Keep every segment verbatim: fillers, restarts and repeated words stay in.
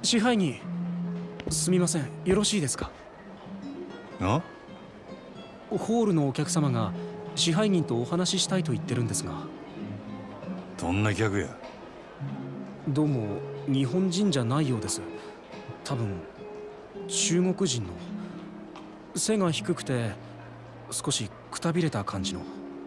支配人、すみません、よろしいですか？ あ？ ホールのお客様が支配人とお話ししたいと言ってるんですが。 どんな客や？ どうも日本人じゃないようです。多分中国人の。背が低くて少しくたびれた感じの。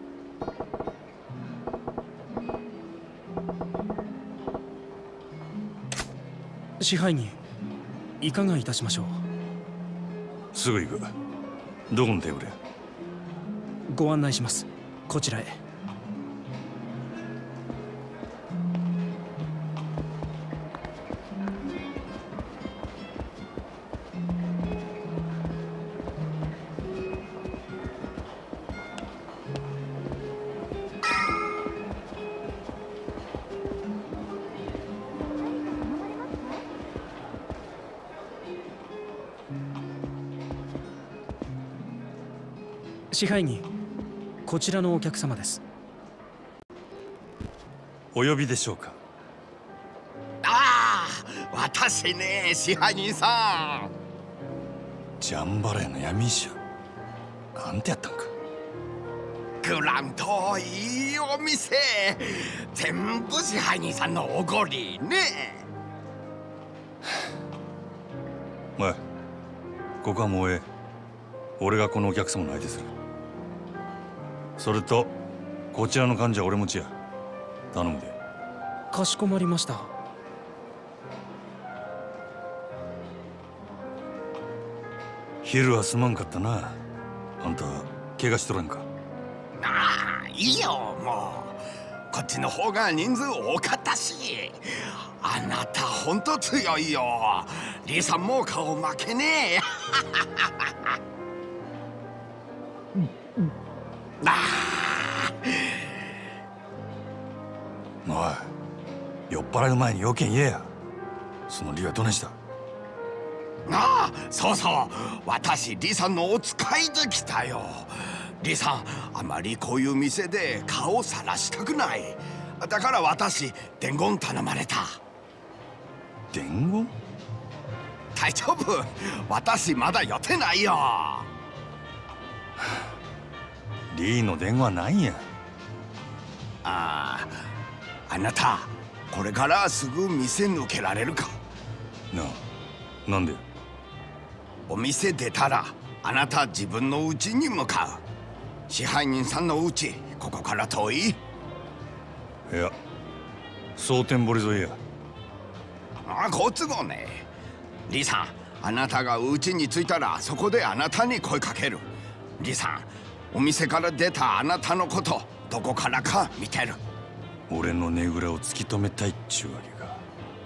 支配人、いかがいたしましょう？ すぐ行く。どこのテーブルや？ ご案内します。こちらへ。支配人、こちらのお客様です。 お呼びでしょうか？ ああ、私ね、支配人さん。 ジャンバラヤの闇医者。なんてやったんか。 グランといいお店。全部支配人さんのおごりね。 おい、ここはもうええ。俺がこのお客様の相手する。それとこちらの患者は俺持ちや。頼むで。 かしこまりました。 昼はすまんかったな。あんた怪我しとらんか？ ああ、いいよ、もう。こっちの方が人数多かったし。あなたほんと強いよ。リーさんも顔負けねえ。あおい、酔っ払う前に要件言えや。その理はどねした？ ああ、そうそう、私リさんのお使いで来たよ。リさん、あまりこういう店で顔さらしたくない。だから私伝言頼まれた。 伝言？ 大丈夫、私まだ予定ないよ。 リーの電話はないんや。 ああ、あなたこれからすぐ店抜けられるか？ なあ、なんで？ お店出たらあなた自分の家に向かう。支配人さんの家、ここから遠い？ いや、蒼天堀沿いや。 ああ、好都合ね。リさん、あなたが家に着いたらそこであなたに声かける。リさん、お店から出たあなたのことどこからか見てる。 俺のねぐらを突き止めたいっちゅうわけか。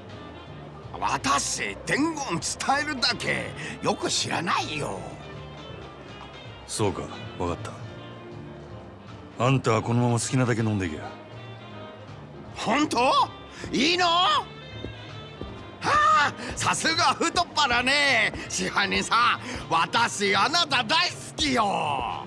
私伝言伝えるだけよく知らないよ。 そうか、分かった。あんたはこのまま好きなだけ飲んでけや。 本当？いいの？はあ、さすが太っ腹ね。支配人さん、私あなた大好きよ。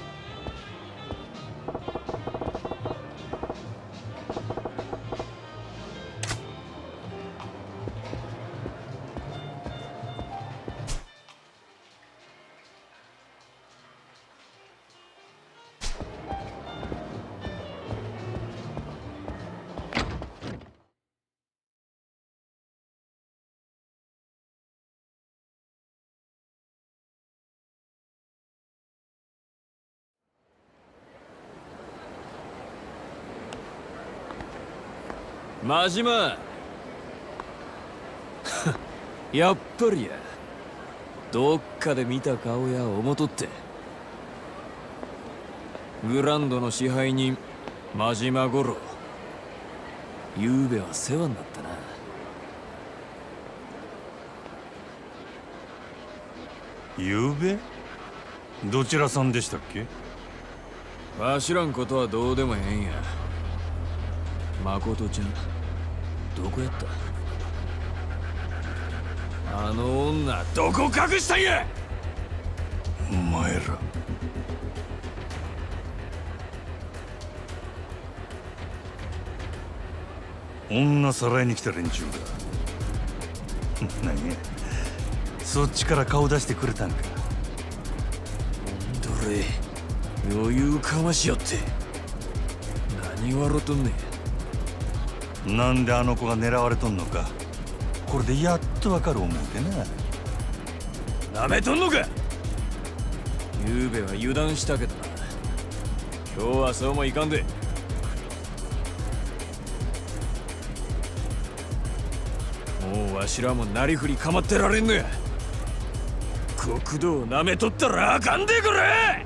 真島やっぱりや。どっかで見た顔や思とって。グランドの支配人真島五郎、ゆうべは世話になったな。 ゆうべ？どちらさんでしたっけ？ わしらんことはどうでもええんや。誠ちゃんどこやった？あの女どこ隠したんや！ お前ら女さらいに来た連中だ。 何や、そっちから顔出してくれたんか。 どれ余裕かましよって何笑うとんねん。なんであの子が狙われとんのか、これでやっとわかる思うてな。 なめとんのか。ゆうべは油断したけどな、今日はそうもいかんで。もうわしらもなりふり構ってられんのや。国道をなめとったらあかんでくれ。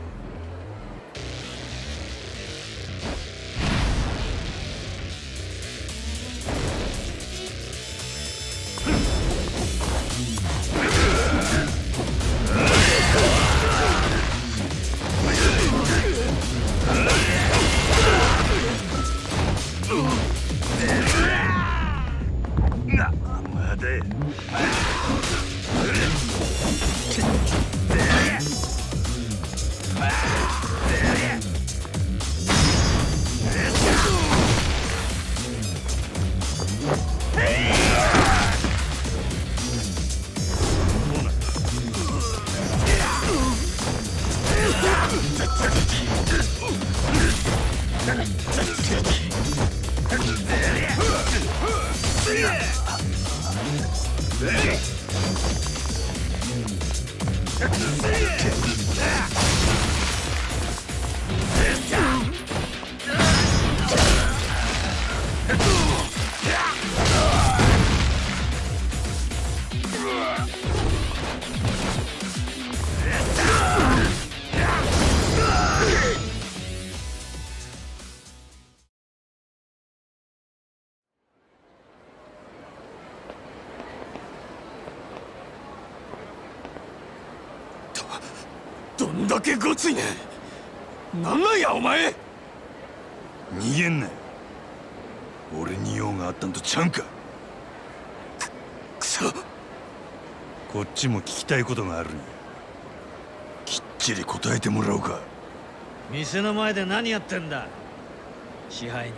どんだけごついねん。なんなんやお前。 逃げんなよ。俺に用があったんとちゃうんか。 くそ。 こっちも聞きたいことがあるんや。きっちり答えてもらおうか。 店の前で何やってんだ支配人。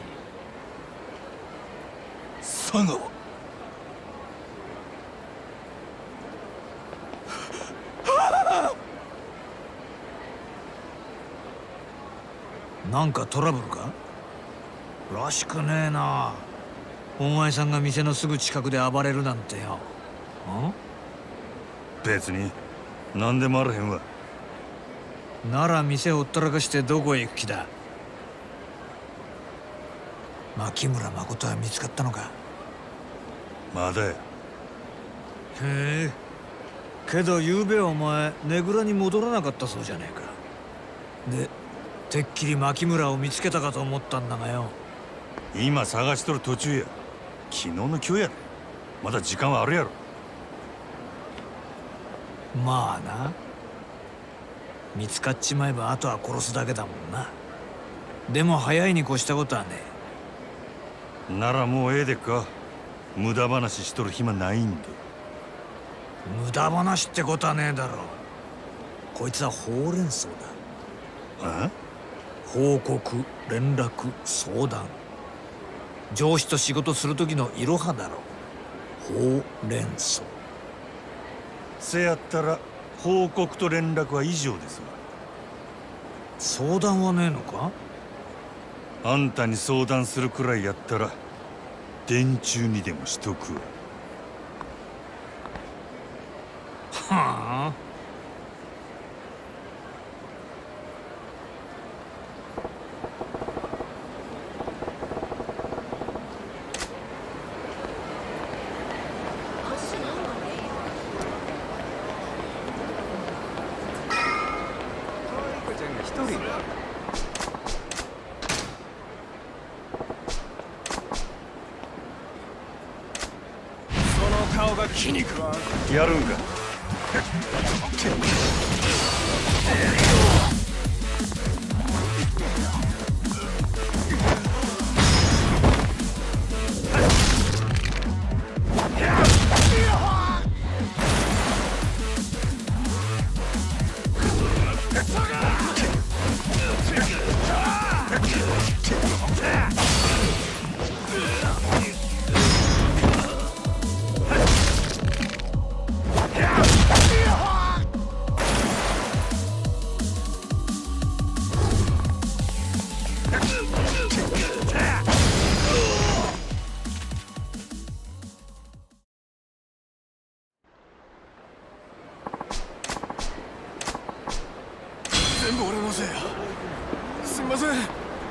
佐川。 なんかトラブルからしくねえな。お前さんが店のすぐ近くで暴れるなんてよ。ん？ 別に何でもあらへんわ。 なら店ほったらかしてどこへ行く気だ。牧村誠は見つかったのか。 まだや。 へえ。けどゆうべお前ねぐらに戻らなかったそうじゃねえか。でてっきり牧村を見つけたかと思ったんだがよ。 今探しとる途中や。昨日の今日やで。まだ時間はあるやろ。 まあな。見つかっちまえばあとは殺すだけだもんな。でも早いに越したことはねえ。ならもうええでっか。無駄話しとる暇ないんで。 無駄話ってことはねえだろ。こいつはほうれん草だ。 あ？ 報告、連絡、相談。上司と仕事する時のいろはだろ。ほうれん草。 せやったら報告と連絡は以上ですわ。 相談はねえのか。 あんたに相談するくらいやったら電柱にでもしとくわ。 はあ。 顔が気に食わん。 やるんか。 部俺のせいや。すみません。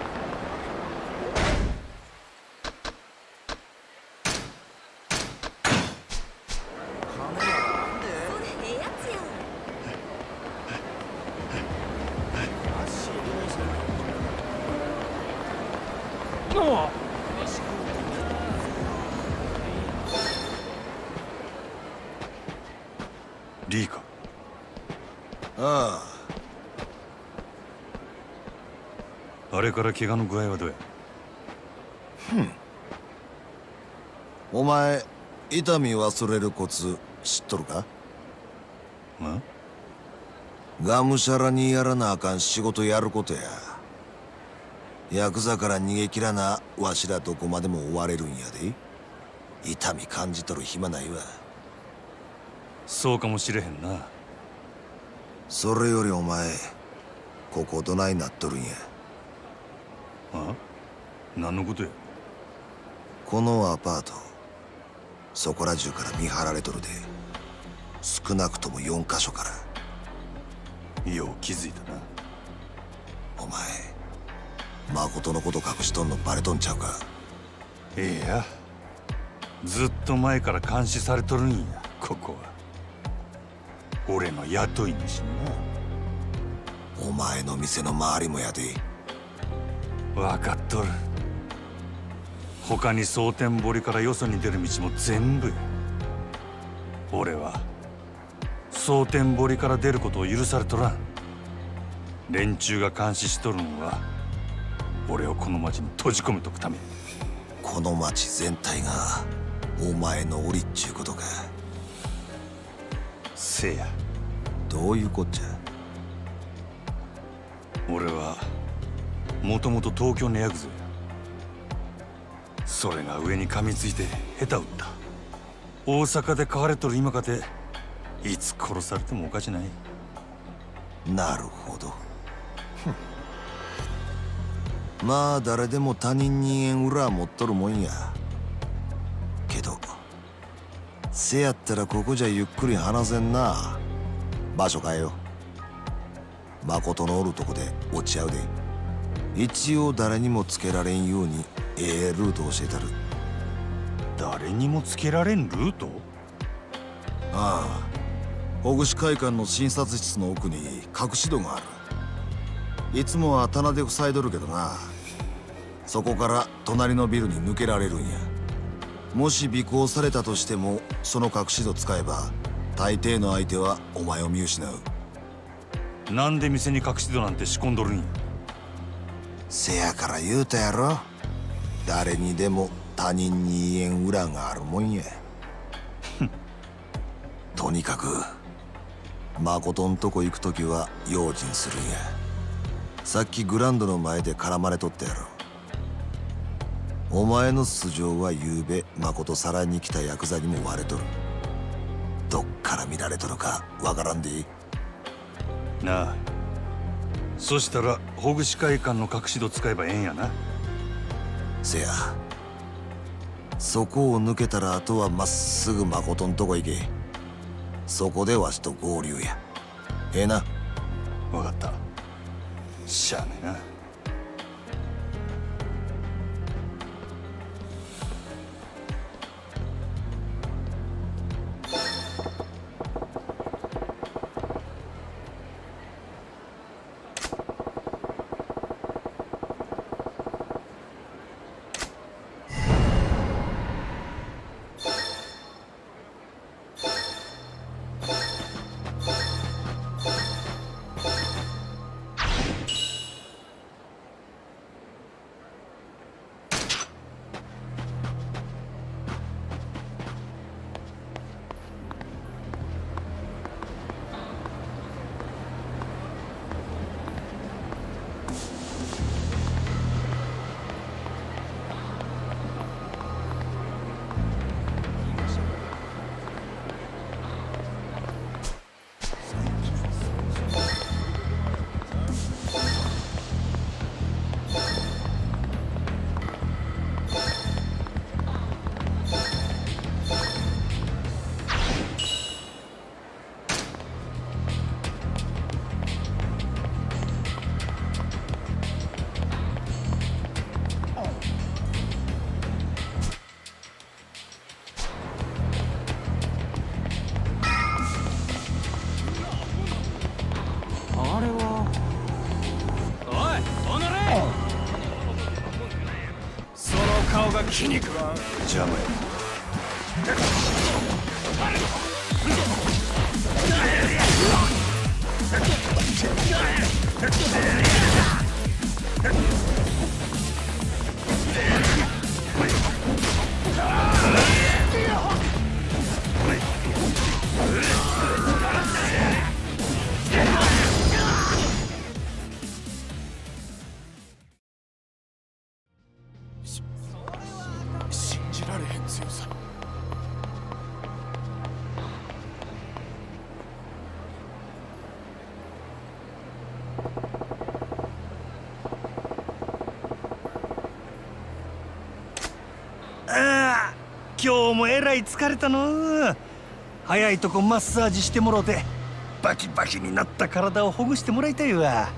リーか。 ああ。あれから怪我の具合はどうや。 お前痛み忘れるコツ知っとるか？ ん？ がむしゃらにやらなあかん仕事やることや。ヤクザから逃げ切らなわしらどこまでも追われるんやで。痛み感じとる暇ないわ。 そうかもしれへんな。 それよりお前ここどないなっとるんや。 あ？何のことや。 このアパートそこら中から見張られとるで。少なくともよんかしょから。 よう気づいたな。 お前誠のこと隠しとんのバレとんちゃうか？ いや、ずっと前から監視されとるんや、ここは。俺の雇い主にお前の店の周りもやで。 な。分かっとる。他に蒼天堀からよそに出る道も全部や。俺は蒼天堀から出ることを許されとらん。連中が監視しとるのは俺をこの町に閉じ込めとくため。 この町全体がお前の檻っちゅうことか？ せや。 どういうこっちゃ？ 俺はもともと東京のヤクザや。それが上に噛みついて下手打った。大阪で飼われとる今かていつ殺されてもおかしない。 なるほど。まあ誰でも他人に縁裏持っとるもんや。けどせやったらここじゃゆっくり話せんな。場所変えよう。誠のおるとこで落ち合うで。一応誰にもつけられんようにええルート教えたる。 誰にもつけられんルート？ ああ、ほぐし会館の診察室の奥に隠し戸がある。いつもは棚で塞いどるけどな。そこから隣のビルに抜けられるんや。もし尾行されたとしてもその隠し戸使えば大抵の相手はお前を見失う。 なんで店に隠し戸なんて仕込んどるんや。 せやから言うたやろ。誰にでも他人に言えん裏があるもんや。とにかく誠んとこ行くときは用心するんや。さっきグランドの前で絡まれとったやろ。お前の素性はゆうべ誠さらいに来たヤクザにも割れとる。どっから見られとるかわからんでいい。 なあ、そしたらほぐし会館の隠し戸使えばええんやな。 せや、そこを抜けたらあとはまっすぐ誠んとこ行け。そこでわしと合流や。ええな。 分かった。しゃあねえな。 気に食わん。 邪魔や。 信じられへん強さ。 ああ、今日もえらい疲れたの。早いとこマッサージしてもろてバキバキになった体をほぐしてもらいたいわ。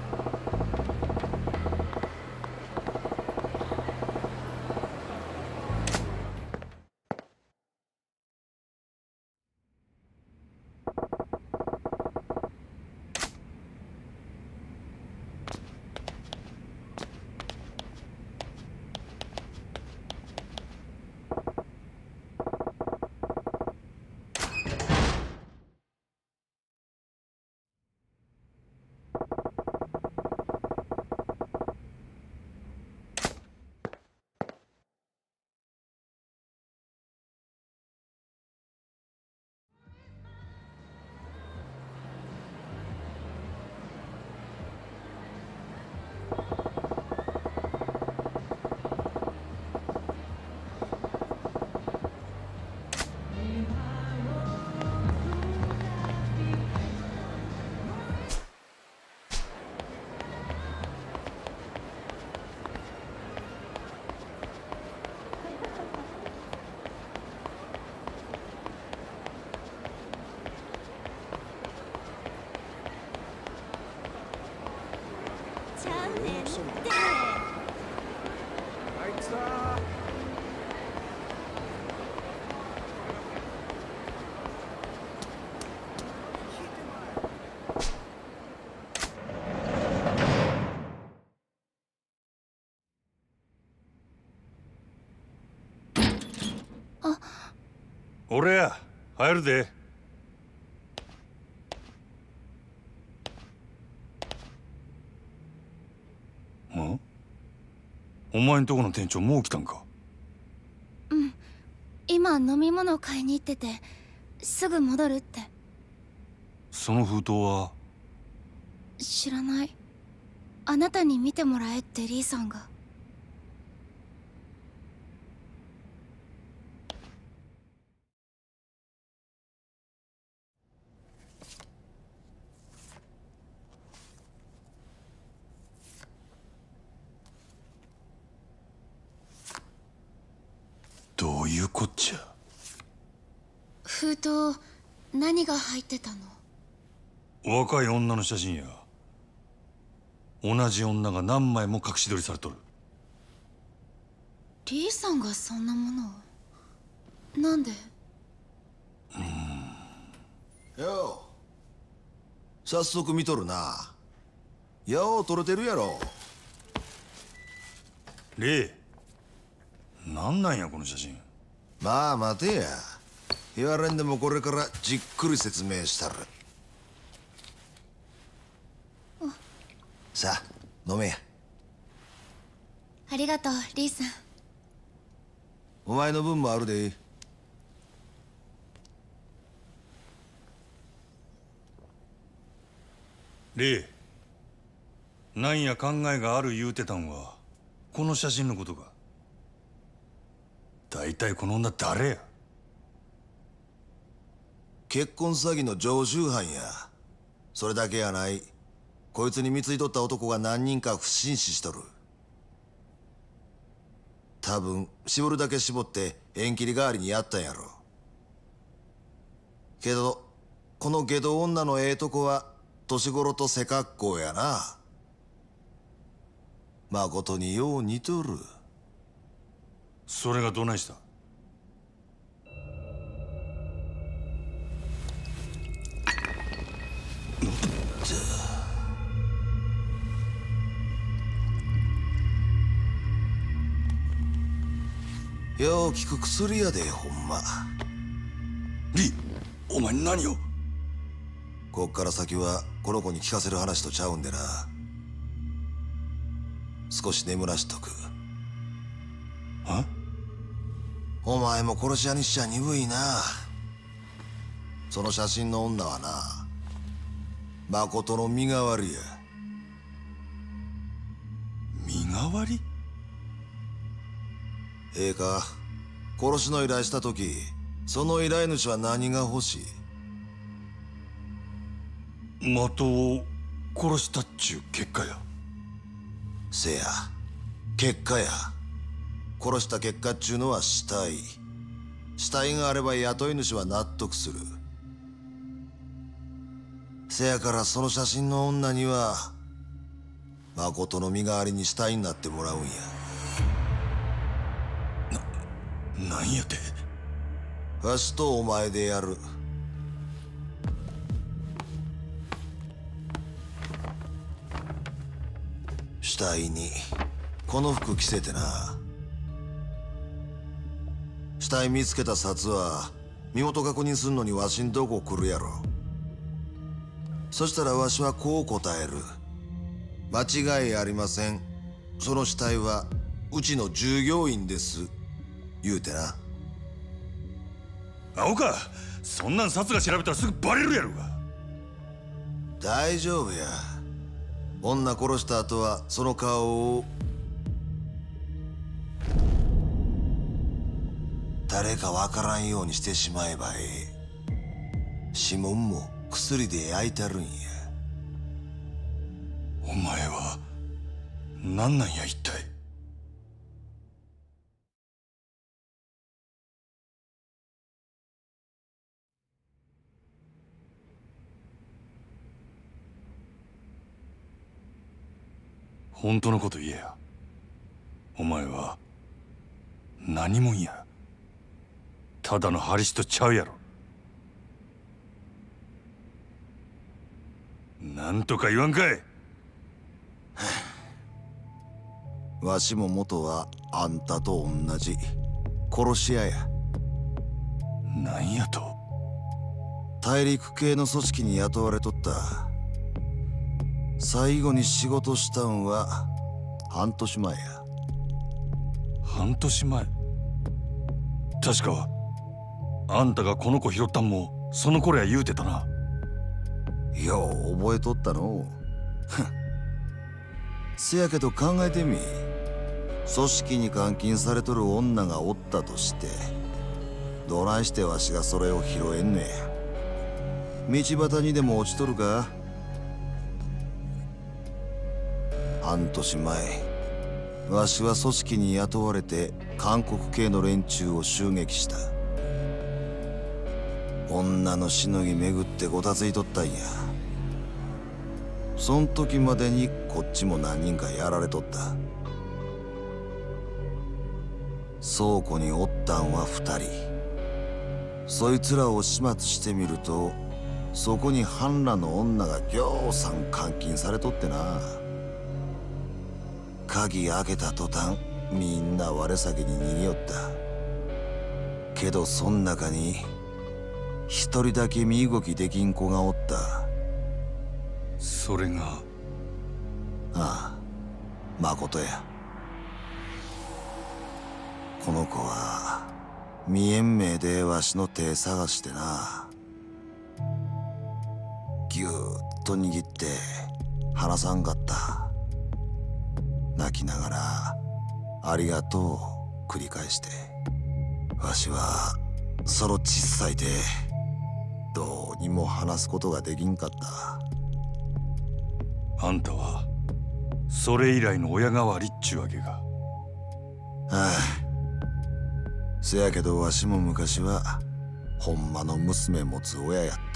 俺や入るで。ん？お前んとこの店長もう来たんか？ うん、今飲み物買いに行っててすぐ戻るって。 その封筒は？ 知らない。あなたに見てもらえってリーさんが。 どういうこっちゃ。 封筒何が入ってたの？ 若い女の写真や。同じ女が何枚も隠し撮りされとる。 リーさんがそんなものを。なんで？ うん。よう早速見とるな。よう撮れてるやろ。 レイ、なんなんやこの写真。 まあ待てや。言われんでもこれからじっくり説明したる。さあ飲めや。 ありがとうリーさん。 お前の分もあるで。 レイ、なんや考えがある言うてたんはこの写真のことか。大体この女誰や。 結婚詐欺の常習犯や。それだけやない。こいつに貢いとった男が何人か不審死しとる。多分絞るだけ絞って縁切り代わりにやったんやろ。けどこの下道女のええとこは年頃と背格好やな。まことによう似とる。 それがどないした。 よう効く薬やで、ほんま。 リ、お前何を。 こっから先はこの子に聞かせる話とちゃうんでな。少し眠らしとく。 あ？ お前も殺し屋にしちゃ鈍いな。その写真の女はな、誠の身代わりや。 身代わり？ ええか、殺しの依頼した時、その依頼主は何が欲しい？ 的を殺したっちゅう結果や。 せや、結果や。殺した結果っちゅうのは死体。死体があれば雇い主は納得する。せやからその写真の女には誠の身代わりに死体になってもらうんや。 な、なんやて。 わしとお前でやる。死体にこの服着せてな。死体見つけた札は身元確認すんのにわしんとこ来るやろ。そしたらわしはこう答える。間違いありません。その死体はうちの従業員です。言うてな。 アホか。そんなん札が調べたらすぐバレるやろが。 大丈夫や。女殺した後はその顔を誰かわからんようにしてしまえばええ。指紋も薬で焼いてるんや。 お前は何なんや一体。本当のこと言えや。お前は何もんや。ただのハリスとちゃうやろ。なんとか言わんかい。 わしも元はあんたと同じ殺し屋や。 なんやと。 大陸系の組織に雇われとった。最後に仕事したんは半年前や。 半年前。確かあんたがこの子拾ったんもその頃や言うてたな。 よう覚えとったの。せやけど考えてみ。組織に監禁されとる女がおったとしてどないしてわしがそれを拾えんねん。道端にでも落ちとるか。半年前わしは組織に雇われて韓国系の連中を襲撃した。女のしのぎ巡ってごたついとったんや。そん時までにこっちも何人かやられとった。倉庫におったんは二人。そいつらを始末してみるとそこに半裸の女がぎょうさん監禁されとってな。鍵開けた途端みんな我先に逃げよった。けどそん中に一人だけ身動きできん子がおった。 それが。 ああ、誠や。この子は未延命でわしの手探してな。ぎゅーっと握って離さんかった。泣きながら「ありがとう」を繰り返して。わしはその小さい手どうにも離すことができんかった。 あんたはそれ以来の親代わりっちゅうわけが。 ああ、せやけどわしも昔はほんまの娘持つ親やった。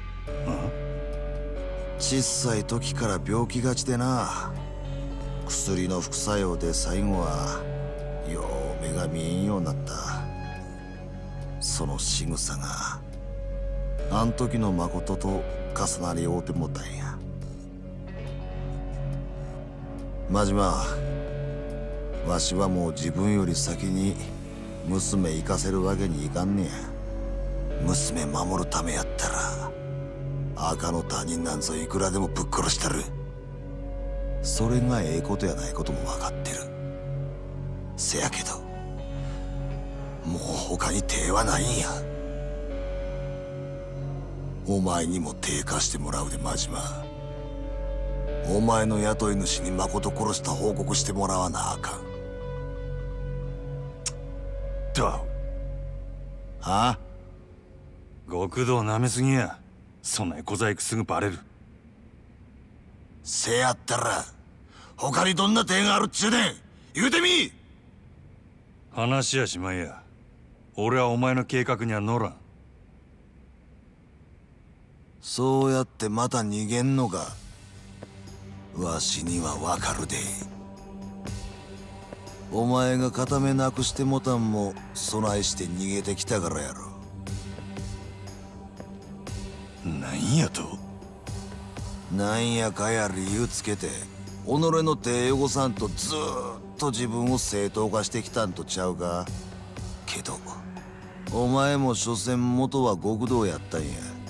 小さい時から病気がちでな。薬の副作用で最後はよう目が見えんようになった。その仕草があん時の誠と重なり合うてもたんや。真島、わしはもう自分より先に娘行かせるわけにいかんねや。娘守るためやったら赤の他人なんぞいくらでもぶっ殺したる。それがええことやないことも分かってる。せやけどもう他に手はないんや。お前にも手貸してもらうで真島。お前の雇い主に誠殺した報告してもらわなあかん。 だはあ、 極道なめすぎや。そんな小細工すぐバレる。 せやったら他にどんな手があるっちゅうねん。言うてみ。 話やしまいや。俺はお前の計画には乗らん。 そうやってまた逃げんのか。わしにはわかるで。お前が片目なくしてもたんも備えして逃げてきたからやろ。 なんやと。 なんやかや理由つけて己の手汚さんとずーっと自分を正当化してきたんとちゃうか。けどお前も所詮元は極道やったんや。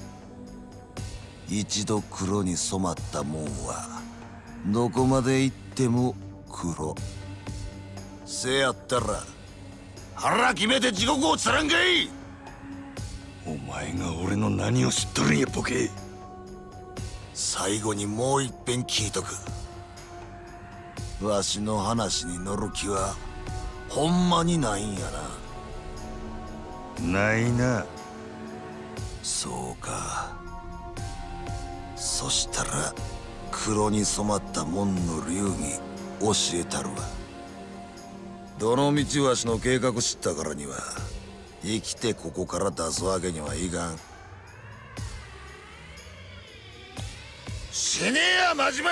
一度黒に染まったもんはどこまで行っても黒。せやったら腹決めて地獄をつらんかい。 お前が俺の何を知っとるんやボケ。 最後にもう一遍聞いとく。わしの話に乗る気はほんまにないんやな。 ないな。 そうか。そしたら黒に染まった門の流儀教えたるわ。どの道わしの計画知ったからには生きてここから出すわけにはいかん。死ねや真島。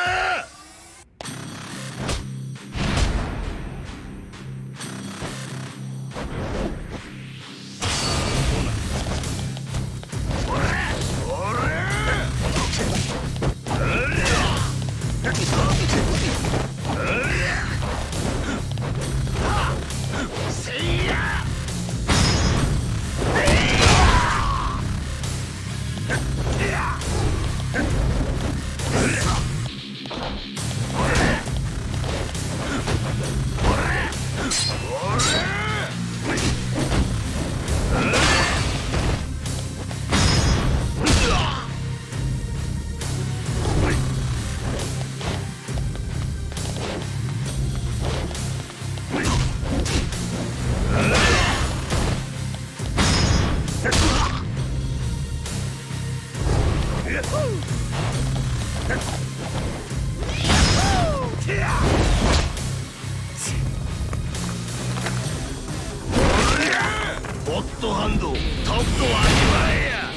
ホットハンド、とっと味わえや。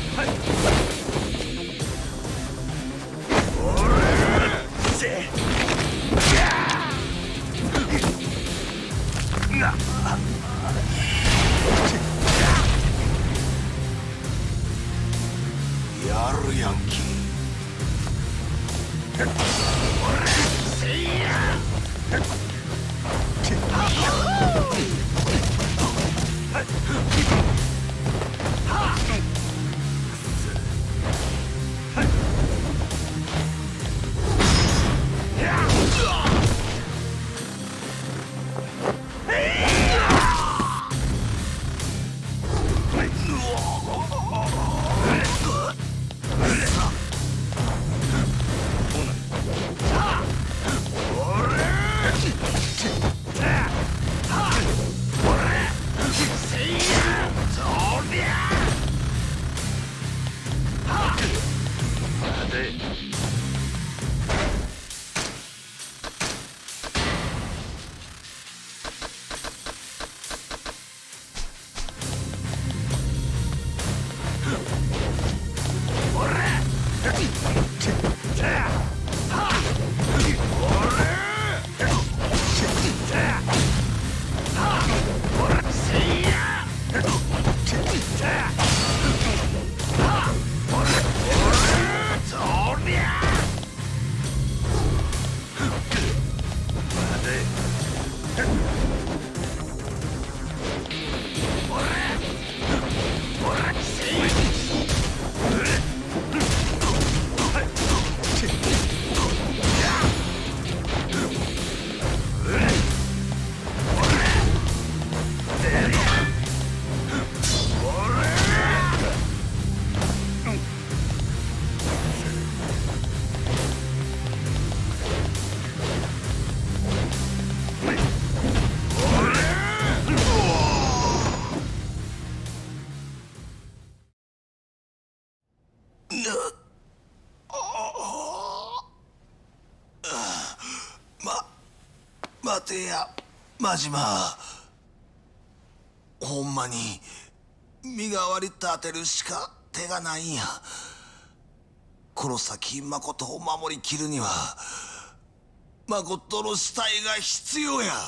やるやんけ。せいや。はっ待てや真島。ほんまに身代わり立てるしか手がないんや。黒崎誠を守りきるには誠の死体が必要や。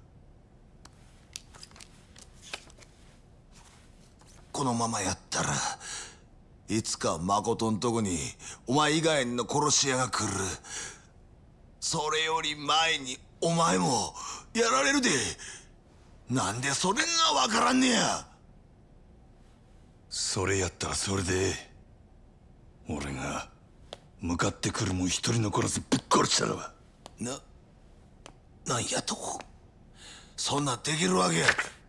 このままやったらいつか誠んとこにお前以外の殺し屋が来る。それより前にお前もやられるで。なんでそれが分からんねや。 それやったらそれで俺が向かってくるもん一人残らずぶっ殺したらば。 な、なんやと。そんなできるわけや。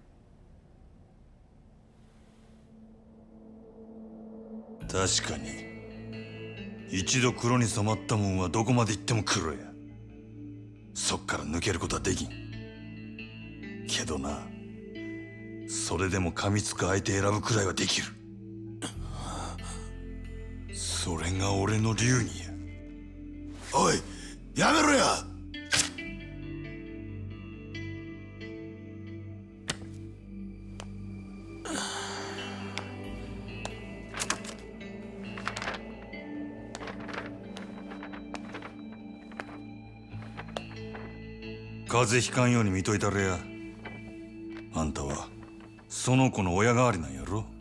確かに一度黒に染まったもんはどこまで行っても黒や。そっから抜けることはできんけどな、それでも噛みつく相手選ぶくらいはできる。それが俺の流儀や。 おい、やめろや。 風邪ひかんように見といたれや。あんたはその子の親代わりなんやろ。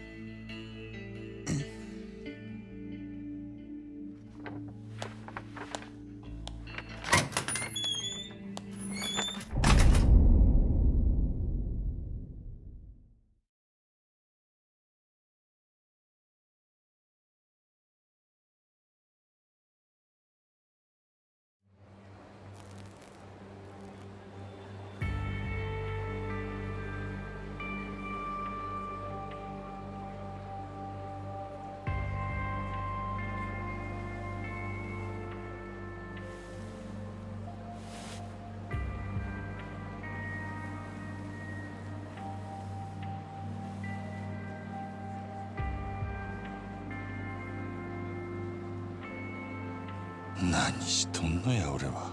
何しとんのや俺は。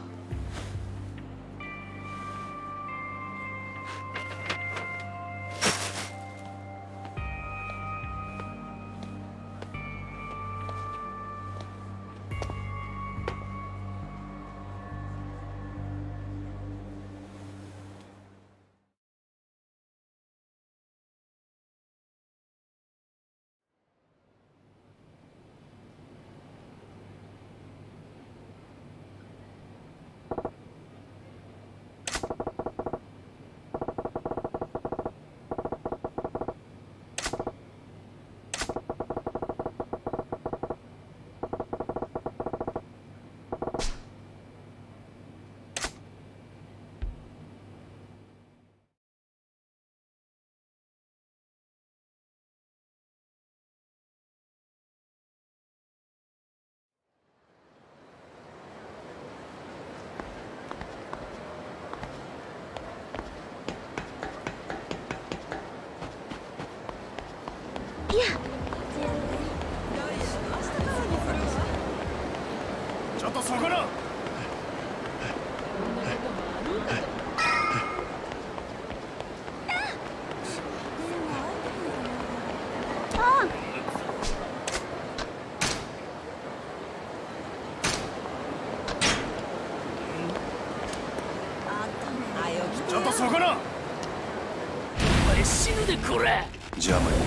ちょっとそこのちょっとそこのお前死ぬでこれ。 邪魔や。